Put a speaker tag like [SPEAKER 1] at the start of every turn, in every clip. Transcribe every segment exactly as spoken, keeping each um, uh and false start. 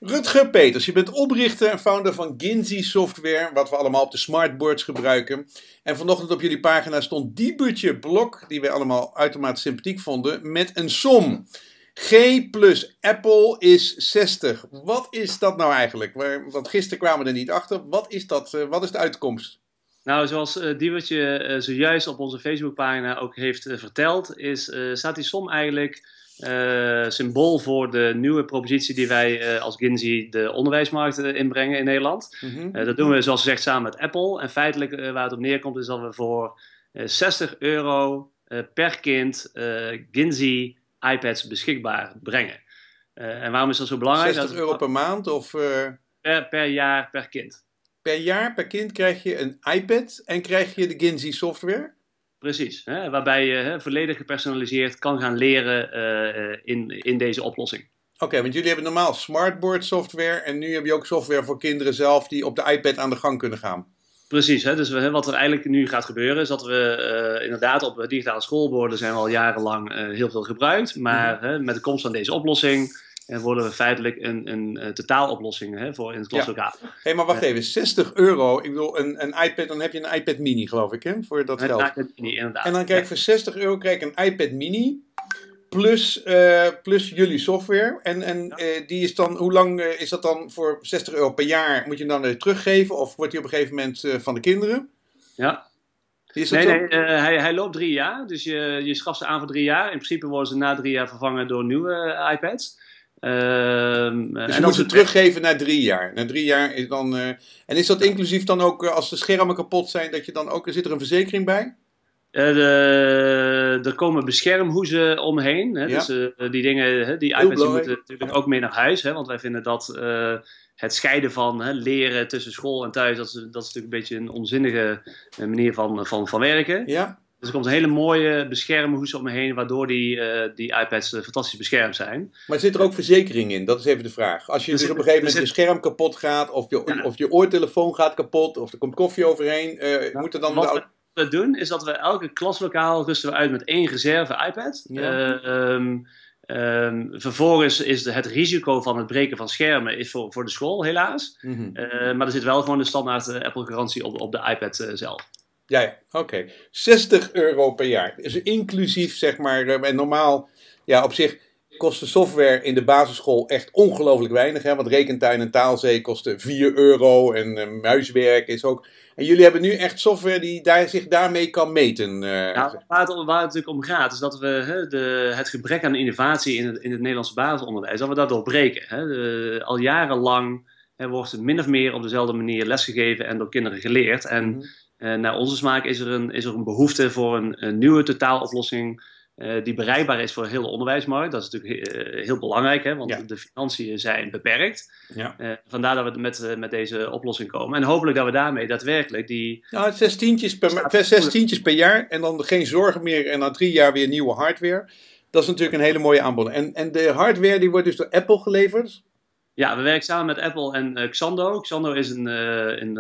[SPEAKER 1] Rutger Peters, je bent oprichter en founder van Ginzy Software, wat we allemaal op de smartboards gebruiken. En vanochtend op jullie pagina stond Diebertje Blok, die wij allemaal uitermate sympathiek vonden, met een som. G plus Apple is zestig. Wat is dat nou eigenlijk? Want gisteren kwamen we er niet achter. Wat is dat? Wat is de uitkomst?
[SPEAKER 2] Nou, zoals uh, Diebertje uh, zojuist op onze Facebookpagina ook heeft uh, verteld, is, uh, staat die som eigenlijk uh, symbool voor de nieuwe propositie die wij uh, als Ginzy de onderwijsmarkt uh, inbrengen in Nederland. Mm-hmm. uh, dat doen we zoals gezegd samen met Apple. En feitelijk uh, waar het op neerkomt is dat we voor uh, zestig euro uh, per kind uh, Ginzy iPads beschikbaar brengen. Uh, en waarom is dat zo belangrijk?
[SPEAKER 1] zestig euro per maand of... Uh...
[SPEAKER 2] Per, per jaar per kind.
[SPEAKER 1] Per jaar, per kind krijg je een iPad en krijg je de Ginzy software?
[SPEAKER 2] Precies, hè, waarbij je hè, volledig gepersonaliseerd kan gaan leren uh, in, in deze oplossing.
[SPEAKER 1] Oké, okay, want jullie hebben normaal smartboard software en nu heb je ook software voor kinderen zelf die op de iPad aan de gang kunnen gaan.
[SPEAKER 2] Precies, hè, dus we, wat er eigenlijk nu gaat gebeuren is dat we uh, inderdaad op digitale schoolborden zijn we al jarenlang uh, heel veel gebruikt. Maar mm-hmm. hè, met de komst van deze oplossing uh, worden we feitelijk een, een, een totaaloplossing hè, voor in het klaslokaal.
[SPEAKER 1] Ja. Hé, hey, maar wacht uh, even, zestig euro, ik bedoel een, een iPad, dan heb je een iPad mini geloof ik hè, voor dat geld.
[SPEAKER 2] Een iPad mini, inderdaad.
[SPEAKER 1] En dan krijg ik ja. voor zestig euro krijg ik een iPad mini. Plus, uh, plus jullie software. En, en uh, die is dan, hoe lang uh, is dat dan voor zestig euro per jaar? Moet je hem dan weer teruggeven? Of wordt die op een gegeven moment uh, van de kinderen?
[SPEAKER 2] Ja.
[SPEAKER 1] Is
[SPEAKER 2] nee, nee uh, hij, hij loopt drie jaar. Dus je, je schaft ze aan voor drie jaar. In principe worden ze na drie jaar vervangen door nieuwe uh, iPads. Uh,
[SPEAKER 1] dus je moet ze teruggeven na drie jaar. Na drie jaar is dan... Uh, en is dat inclusief dan ook uh, als de schermen kapot zijn, dat je dan ook... Zit er een verzekering bij?
[SPEAKER 2] Uh, de, er komen beschermhoezen omheen. Hè? Ja. Dus uh, die dingen, hè, die iPads die moeten natuurlijk ja. ook mee naar huis. Hè? Want wij vinden dat uh, het scheiden van hè, leren tussen school en thuis, dat is, dat is natuurlijk een beetje een onzinnige uh, manier van, van, van werken.
[SPEAKER 1] Ja.
[SPEAKER 2] Dus er komt een hele mooie beschermhoes om me heen, waardoor die, uh, die iPads uh, fantastisch beschermd zijn.
[SPEAKER 1] Maar zit er ook verzekering in? Dat is even de vraag. Als je dus, dus op een gegeven moment je scherm kapot gaat, of je, ja. of je oortelefoon gaat kapot, of er komt koffie overheen, uh, ja. moet er dan...
[SPEAKER 2] Wat we doen, is dat we elke klaslokaal rusten we uit met één reserve iPad. Ja. Uh, um, um, vervolgens is de, het risico van het breken van schermen is voor, voor de school, helaas. Mm-hmm. uh, maar er zit wel gewoon de standaard uh, Apple-garantie op, op de iPad uh, zelf.
[SPEAKER 1] Ja, ja. oké. Okay. zestig euro per jaar. Dus inclusief, zeg maar, uh, en normaal, ja, op zich kost de software in de basisschool echt ongelooflijk weinig. Hè? Want Rekentuin en Taalzee kosten vier euro en uh, muiswerk is ook... En jullie hebben nu echt software die daar, zich daarmee kan meten. Uh,
[SPEAKER 2] nou, waar, het, waar het natuurlijk om gaat, is dat we hè, de, het gebrek aan innovatie in het, in het Nederlandse basisonderwijs, dat we dat doorbreken. Hè. De, al jarenlang hè, wordt meer of meer op dezelfde manier lesgegeven en door kinderen geleerd. En mm-hmm. uh, naar onze smaak is er een, is er een behoefte voor een, een nieuwe totaaloplossing uh, die bereikbaar is voor de hele onderwijsmarkt. Dat is natuurlijk uh, heel belangrijk, hè, want ja. de financiën zijn beperkt. Ja. Uh, vandaar dat we met, uh, met deze oplossing komen. En hopelijk dat we daarmee daadwerkelijk die...
[SPEAKER 1] Nou, zes tientjes per, zes tientjes per jaar en dan geen zorgen meer en na drie jaar weer nieuwe hardware. Dat is natuurlijk een hele mooie aanbod. En, en de hardware die wordt dus door Apple geleverd?
[SPEAKER 2] Ja, we werken samen met Apple en uh, Xando. Xando is een, uh, een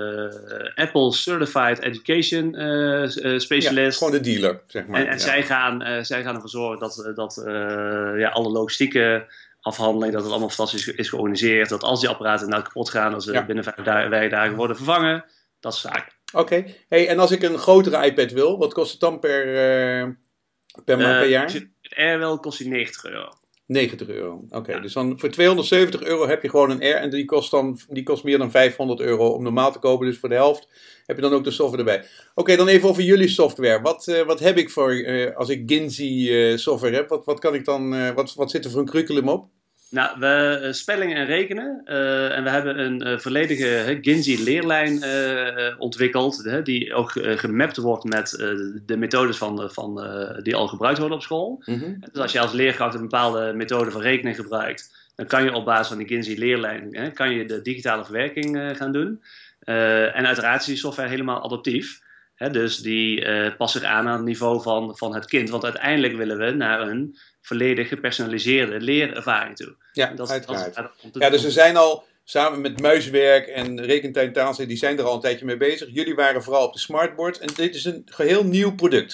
[SPEAKER 2] uh, Apple Certified Education uh, uh, specialist.
[SPEAKER 1] Ja, gewoon de dealer, zeg maar.
[SPEAKER 2] En, en
[SPEAKER 1] ja.
[SPEAKER 2] zij, gaan, uh, zij gaan ervoor zorgen dat, dat uh, ja, alle logistieke afhandeling, dat het allemaal fantastisch is georganiseerd. Dat als die apparaten nou kapot gaan, dat ze ja. binnen vijf dagen, werkdagen worden vervangen. Dat is zaak.
[SPEAKER 1] Oké. Okay. Hey, en als ik een grotere iPad wil, wat kost het dan per, uh, per maand uh, per jaar?
[SPEAKER 2] Als je het Air wil, kost die negentig euro.
[SPEAKER 1] negentig euro. Oké, okay, ja. Dus dan voor tweehonderdzeventig euro heb je gewoon een Air en die kost dan die kost meer dan vijfhonderd euro om normaal te kopen. Dus voor de helft heb je dan ook de software erbij. Oké, okay, dan even over jullie software. Wat, uh, wat heb ik voor uh, als ik Ginzy uh, software heb? Wat, wat kan ik dan? Uh, wat, wat zit er voor een curriculum op?
[SPEAKER 2] Nou, we uh, spelling en rekenen. Uh, en we hebben een uh, volledige uh, Ginzy leerlijn uh, ontwikkeld. Uh, die ook uh, gemapt wordt met uh, de methodes van, van, uh, die al gebruikt worden op school. Mm-hmm. Dus als je als leerkracht een bepaalde methode van rekenen gebruikt, dan kan je op basis van de Ginzy leerlijn uh, kan je de digitale verwerking uh, gaan doen. Uh, en uiteraard is die software helemaal adaptief. Hè, dus die uh, past zich aan aan het niveau van, van het kind. Want uiteindelijk willen we naar een volledig gepersonaliseerde leerervaring toe.
[SPEAKER 1] Ja, dat, uiteraard. Dat ja, dus er zijn al samen met Muiswerk en Rekentuin Taalzee, die zijn er al een tijdje mee bezig. Jullie waren vooral op de smartboard en dit is een geheel nieuw product.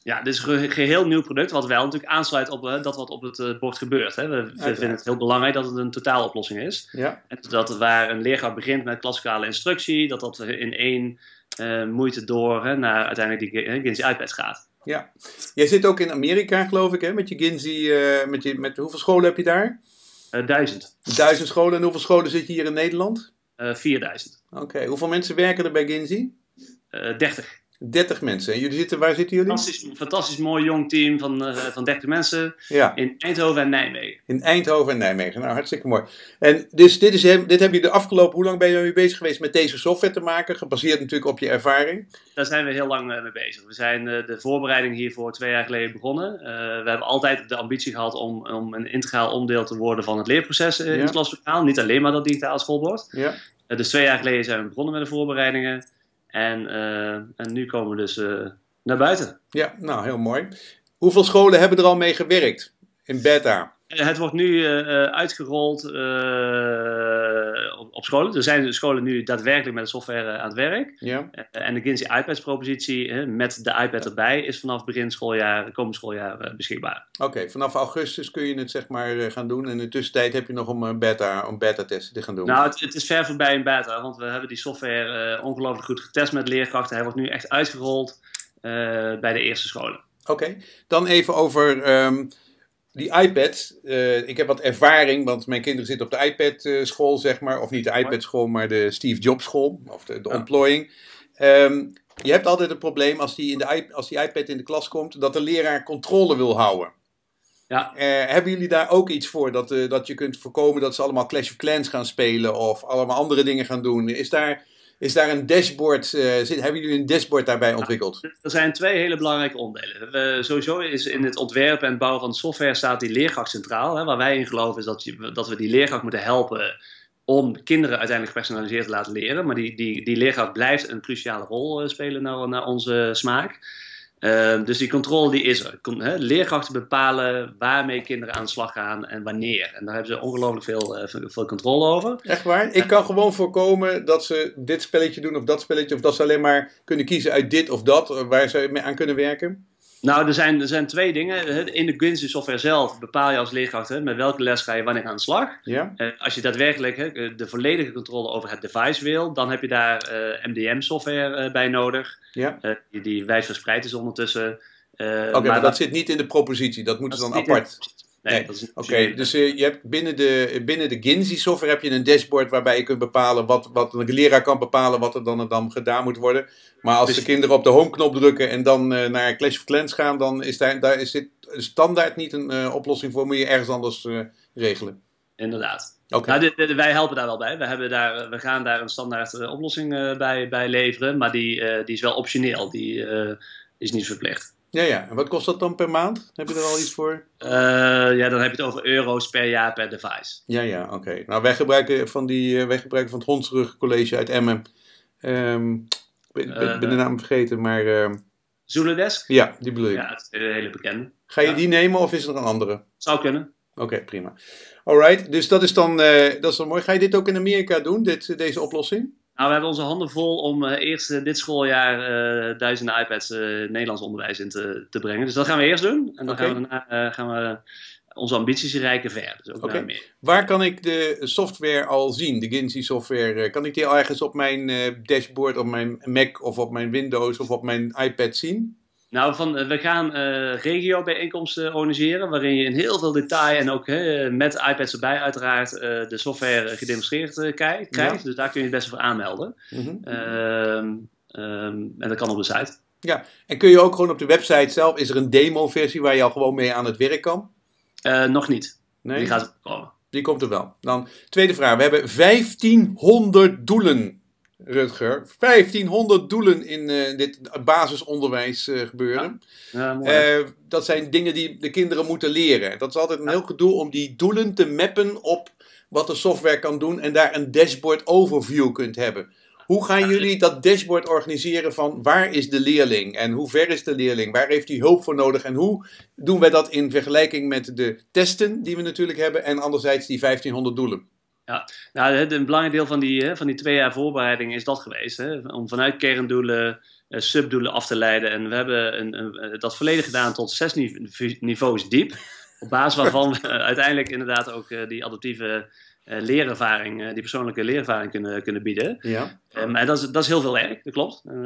[SPEAKER 2] Ja, dit is een geheel nieuw product, wat wel natuurlijk aansluit op uh, dat wat op het uh, bord gebeurt. Hè. We, we vinden het heel belangrijk dat het een totaaloplossing is.
[SPEAKER 1] Ja.
[SPEAKER 2] En dat waar een leerkracht begint met klassikale instructie, dat dat in één uh, moeite door hè, naar uiteindelijk die uh, Ginzy iPads gaat.
[SPEAKER 1] Ja. Jij zit ook in Amerika, geloof ik, hè, met je Ginzy. Uh, met je, met, hoeveel scholen heb je daar?
[SPEAKER 2] Uh, duizend.
[SPEAKER 1] Duizend scholen. En hoeveel scholen zit je hier in Nederland?
[SPEAKER 2] Uh, vierduizend.
[SPEAKER 1] Oké. Okay. Hoeveel mensen werken er bij Ginzy?
[SPEAKER 2] Uh, dertig.
[SPEAKER 1] dertig mensen. En jullie zitten, waar zitten jullie?
[SPEAKER 2] Fantastisch, fantastisch mooi jong team van, uh, van dertig mensen
[SPEAKER 1] ja.
[SPEAKER 2] in Eindhoven en Nijmegen.
[SPEAKER 1] In Eindhoven en Nijmegen. Nou, hartstikke mooi. En dus dit, is, dit heb je de afgelopen, hoe lang ben je mee bezig geweest met deze software te maken? Gebaseerd natuurlijk op je ervaring.
[SPEAKER 2] Daar zijn we heel lang uh, mee bezig. We zijn uh, de voorbereiding hiervoor twee jaar geleden begonnen. Uh, we hebben altijd de ambitie gehad om, om een integraal onderdeel te worden van het leerproces uh, ja. in het klaslokaal. Niet alleen maar dat digitale schoolbord.
[SPEAKER 1] Ja.
[SPEAKER 2] Uh, dus twee jaar geleden zijn we begonnen met de voorbereidingen. En, uh, en nu komen we dus uh, naar buiten.
[SPEAKER 1] Ja, nou heel mooi. Hoeveel scholen hebben er al mee gewerkt in beta?
[SPEAKER 2] Uh, het wordt nu uh, uitgerold uh, op, op scholen. Er zijn scholen nu daadwerkelijk met de software uh, aan het werk.
[SPEAKER 1] Ja.
[SPEAKER 2] Uh, en de Ginzy iPads propositie uh, met de iPad erbij is vanaf begin schooljaar, komend schooljaar uh, beschikbaar.
[SPEAKER 1] Oké, okay, vanaf augustus kun je het zeg maar uh, gaan doen. En in de tussentijd heb je nog om, uh, beta, om beta testen te gaan doen.
[SPEAKER 2] Nou, het, het is ver voorbij in beta. Want we hebben die software uh, ongelooflijk goed getest met leerkrachten. Hij wordt nu echt uitgerold uh, bij de eerste scholen.
[SPEAKER 1] Oké, okay. Dan even over... Um, Die iPad, uh, ik heb wat ervaring, want mijn kinderen zitten op de iPad-school, zeg maar. Of niet de iPad-school, maar de Steve Jobs-school. Of de, de
[SPEAKER 2] ja.
[SPEAKER 1] ontplooiing. Um, je hebt altijd het probleem als die, in de, als die iPad in de klas komt, dat de leraar controle wil houden.
[SPEAKER 2] Ja.
[SPEAKER 1] Uh, hebben jullie daar ook iets voor? Dat, uh, dat je kunt voorkomen dat ze allemaal Clash of Clans gaan spelen of allemaal andere dingen gaan doen? Is daar... Is daar een dashboard, uh, zit, hebben jullie een dashboard daarbij ontwikkeld?
[SPEAKER 2] Ja, er zijn twee hele belangrijke onderdelen. We, sowieso is in het ontwerp en het bouwen van de software staat die leerkracht centraal. Hè. Waar wij in geloven is dat, je, dat we die leerkracht moeten helpen om kinderen uiteindelijk gepersonaliseerd te laten leren. Maar die, die, die leerkracht blijft een cruciale rol uh, spelen naar, naar onze smaak. Uh, dus die controle die is er. Con hè, leerkrachten bepalen waarmee kinderen aan de slag gaan en wanneer. En daar hebben ze ongelooflijk veel, uh, veel controle over.
[SPEAKER 1] Echt waar? Ik kan gewoon voorkomen dat ze dit spelletje doen of dat spelletje. Of dat ze alleen maar kunnen kiezen uit dit of dat. Waar ze mee aan kunnen werken.
[SPEAKER 2] Nou, er zijn, er zijn twee dingen. In de Ginzy software zelf bepaal je als leerkracht hè, met welke les ga je wanneer aan de slag.
[SPEAKER 1] Ja.
[SPEAKER 2] Uh, als je daadwerkelijk hè, de volledige controle over het device wil, dan heb je daar uh, M D M software uh, bij nodig.
[SPEAKER 1] Ja.
[SPEAKER 2] Uh, die, die wijdverspreid is ondertussen. Uh,
[SPEAKER 1] Oké, okay, maar, maar dat, dat zit niet in de propositie. Dat moeten ze dan apart.
[SPEAKER 2] Nee,
[SPEAKER 1] nee.
[SPEAKER 2] dat is
[SPEAKER 1] Oké, okay, dus uh, je hebt binnen de, binnen de Ginzy software heb je een dashboard waarbij je kunt bepalen wat, wat een leraar kan bepalen wat er dan, dan gedaan moet worden. Maar als dus, de kinderen op de home knop drukken en dan uh, naar Clash of Clans gaan, dan is daar, daar is dit standaard niet een uh, oplossing voor, moet je ergens anders uh, regelen.
[SPEAKER 2] Inderdaad.
[SPEAKER 1] Okay.
[SPEAKER 2] Nou, de, de, wij helpen daar wel bij. We, hebben daar, we gaan daar een standaard uh, oplossing uh, bij, bij leveren, maar die, uh, die is wel optioneel, die uh, is niet verplicht.
[SPEAKER 1] Ja, ja. En wat kost dat dan per maand? Heb je er al iets voor?
[SPEAKER 2] Uh, ja, dan heb je het over euro's per jaar per device.
[SPEAKER 1] Ja, ja, oké. Okay. Nou, wij gebruiken van, die, uh, wij gebruiken van het Hondsrug College uit Emmen. Um, ik ben, ben, ben de naam vergeten, maar... Uh,
[SPEAKER 2] Zuludesk?
[SPEAKER 1] Ja, die bedoel ik.
[SPEAKER 2] Ja, het is een hele bekende.
[SPEAKER 1] Ga je
[SPEAKER 2] ja.
[SPEAKER 1] die nemen of is er een andere?
[SPEAKER 2] Zou kunnen.
[SPEAKER 1] Oké, okay, prima. Alright, dus dat is, dan, uh, dat is dan mooi. Ga je dit ook in Amerika doen, dit, deze oplossing?
[SPEAKER 2] Nou, we hebben onze handen vol om uh, eerst uh, dit schooljaar uh, duizenden iPads uh, Nederlands onderwijs in te, te brengen. Dus dat gaan we eerst doen. En dan okay. gaan we daarna uh, gaan we onze ambities reiken verder. Dus ook
[SPEAKER 1] okay. meer. Waar kan ik de software al zien, de Ginzy software? Kan ik die al ergens op mijn uh, dashboard, op mijn Mac of op mijn Windows of op mijn iPad zien?
[SPEAKER 2] Nou, van, we gaan uh, regio-bijeenkomsten organiseren, waarin je in heel veel detail en ook uh, met iPads erbij uiteraard uh, de software gedemonstreerd uh, krijgt. Ja. Dus daar kun je het best voor aanmelden. Mm-hmm. uh, um, en dat kan op de site.
[SPEAKER 1] Ja, en kun je ook gewoon op de website zelf, is er een demo-versie waar je al gewoon mee aan het werk kan?
[SPEAKER 2] Uh, nog niet.
[SPEAKER 1] Nee?
[SPEAKER 2] Die gaat er komen.
[SPEAKER 1] Die komt er wel. Dan, tweede vraag. We hebben vijftienhonderd doelen. Rutger, vijftienhonderd doelen in uh, dit basisonderwijs uh, gebeuren.
[SPEAKER 2] Ja. Ja, mooi.
[SPEAKER 1] Uh, dat zijn dingen die de kinderen moeten leren. Dat is altijd een heel gedoe om die doelen te mappen op wat de software kan doen en daar een dashboard overview kunt hebben. Hoe gaan jullie dat dashboard organiseren van waar is de leerling en hoe ver is de leerling? Waar heeft hij hulp voor nodig? En hoe doen wij dat in vergelijking met de testen die we natuurlijk hebben en anderzijds die vijftienhonderd doelen?
[SPEAKER 2] Ja, nou, een belangrijk deel van die, van die twee jaar voorbereiding is dat geweest. Hè? Om vanuit kerndoelen uh, subdoelen af te leiden. En we hebben een, een, dat volledig gedaan tot zes niveaus diep. Op basis waarvan we uiteindelijk inderdaad ook uh, die adaptieve uh, leerervaring, uh, die persoonlijke leerervaring kunnen, kunnen bieden.
[SPEAKER 1] Ja.
[SPEAKER 2] Um, en dat is, dat is heel veel werk, dat klopt. Uh,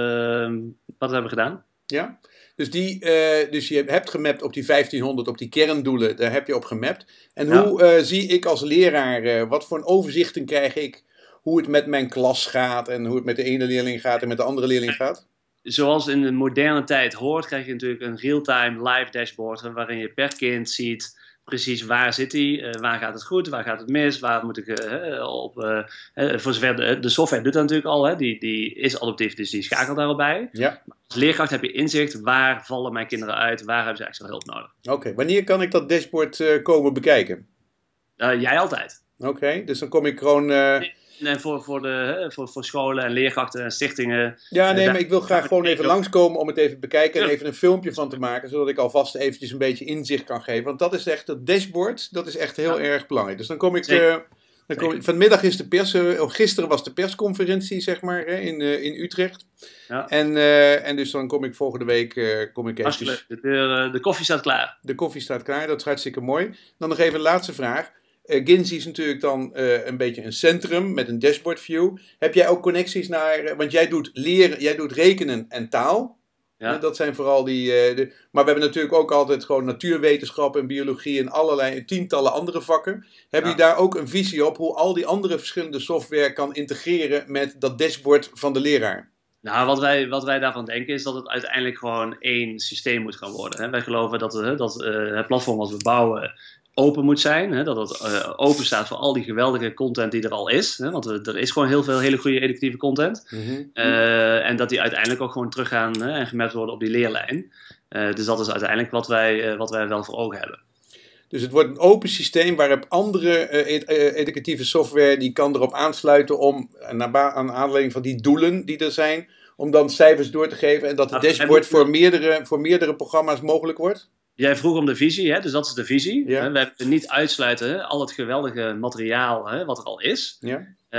[SPEAKER 2] wat hebben we gedaan?
[SPEAKER 1] Ja, dus, die, uh, dus je hebt gemapt op die vijftienhonderd, op die kerndoelen, daar heb je op gemapt. En ja. hoe uh, zie ik als leraar, uh, wat voor een overzichten krijg ik, hoe het met mijn klas gaat en hoe het met de ene leerling gaat en met de andere leerling gaat?
[SPEAKER 2] Zoals in de moderne tijd hoort, krijg je natuurlijk een real-time live dashboard waarin je per kind ziet precies waar zit hij, uh, waar gaat het goed, waar gaat het mis, waar moet ik uh, op, uh, uh, voor zover de, de software doet dat natuurlijk al, hè, die, die is adaptief, dus die schakelt daarop bij.
[SPEAKER 1] Ja.
[SPEAKER 2] Als leerkracht heb je inzicht, waar vallen mijn kinderen uit, waar hebben ze extra hulp nodig.
[SPEAKER 1] Oké, okay. Wanneer kan ik dat dashboard uh, komen bekijken?
[SPEAKER 2] Uh, jij altijd.
[SPEAKER 1] Oké, okay. Dus dan kom ik gewoon... Uh...
[SPEAKER 2] Nee. Nee, voor, voor, de, voor, voor scholen en leerkrachten en stichtingen.
[SPEAKER 1] Ja, nee, maar ik wil graag gewoon even langskomen om het even te bekijken en even een filmpje van te maken, zodat ik alvast eventjes een beetje inzicht kan geven. Want dat is echt, dat dashboard, dat is echt heel ja. erg belangrijk. Dus dan kom ik... Uh, dan kom ik vanmiddag is de pers, uh, of gisteren was de persconferentie, zeg maar, hè, in, uh, in Utrecht. Ja. En, uh, en dus dan kom ik volgende week, uh, kom ik eventjes...
[SPEAKER 2] De, de, de koffie staat klaar.
[SPEAKER 1] De koffie staat klaar, dat is hartstikke mooi. Dan nog even een laatste vraag. Uh, Ginzy is natuurlijk dan uh, een beetje een centrum met een dashboard view. Heb jij ook connecties naar, uh, want jij doet leren, jij doet rekenen en taal. Ja. Uh, dat zijn vooral die, uh, de, maar we hebben natuurlijk ook altijd gewoon natuurwetenschap en biologie en allerlei tientallen andere vakken. Heb ja. je daar ook een visie op hoe al die andere verschillende software kan integreren met dat dashboard van de leraar?
[SPEAKER 2] Nou, wat wij, wat wij daarvan denken is dat het uiteindelijk gewoon één systeem moet gaan worden. Hè. Wij geloven dat, uh, dat uh, het platform wat we bouwen open moet zijn, hè, dat het uh, open staat voor al die geweldige content die er al is, hè, want er, er is gewoon heel veel hele goede educatieve content, mm-hmm. uh, en dat die uiteindelijk ook gewoon teruggaan hè, en gemapt worden op die leerlijn. Uh, dus dat is uiteindelijk wat wij, uh, wat wij wel voor ogen hebben.
[SPEAKER 1] Dus het wordt een open systeem waarop andere uh, ed- uh, educatieve software die kan erop aansluiten om, naar ba- aan aanleiding van die doelen die er zijn, om dan cijfers door te geven en dat het dashboard voor meerdere, voor meerdere programma's mogelijk wordt?
[SPEAKER 2] Jij vroeg om de visie, hè? Dus dat is de visie.
[SPEAKER 1] Ja.
[SPEAKER 2] Hè? We hebben niet uitsluiten hè? al het geweldige materiaal hè? wat er al is.
[SPEAKER 1] Ja.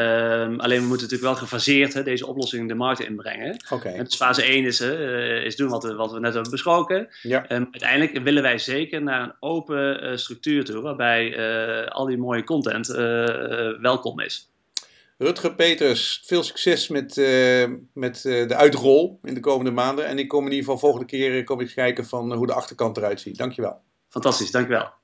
[SPEAKER 2] Um, alleen we moeten natuurlijk wel gefaseerd hè, deze oplossing de markt inbrengen.
[SPEAKER 1] Okay.
[SPEAKER 2] En dus fase één is, uh, is doen wat, wat we net hebben besproken.
[SPEAKER 1] Ja.
[SPEAKER 2] Um, uiteindelijk willen wij zeker naar een open uh, structuur toe, waarbij uh, al die mooie content uh, uh, welkom is.
[SPEAKER 1] Rutger Peters, veel succes met, uh, met uh, de uitrol in de komende maanden. En ik kom in ieder geval volgende keer kom ik kijken van hoe de achterkant eruit ziet. Dankjewel.
[SPEAKER 2] Fantastisch, dankjewel.